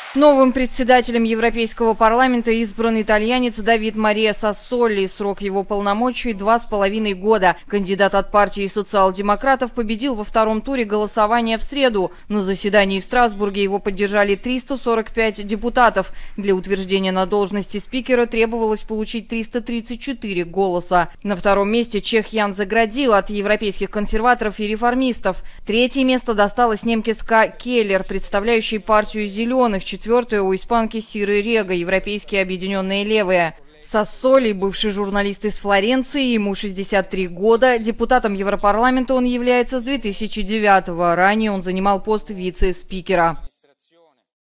Новым председателем Европейского парламента избран итальянец Давид Мария Сассоли. Срок его полномочий – 2,5 года. Кандидат от партии социал-демократов победил во втором туре голосования в среду. На заседании в Страсбурге его поддержали 345 депутатов. Для утверждения на должности спикера требовалось получить 334 голоса. На втором месте чех Ян Заградил от европейских консерваторов и реформистов. Третье место досталось немке Ска Келлер, представляющей партию «Зеленых». Четвертое у испанки Сиры Рега, европейские объединенные левые. Сассоли, бывший журналист из Флоренции, ему 63 года. Депутатом Европарламента он является с 2009-го. Ранее он занимал пост вице-спикера.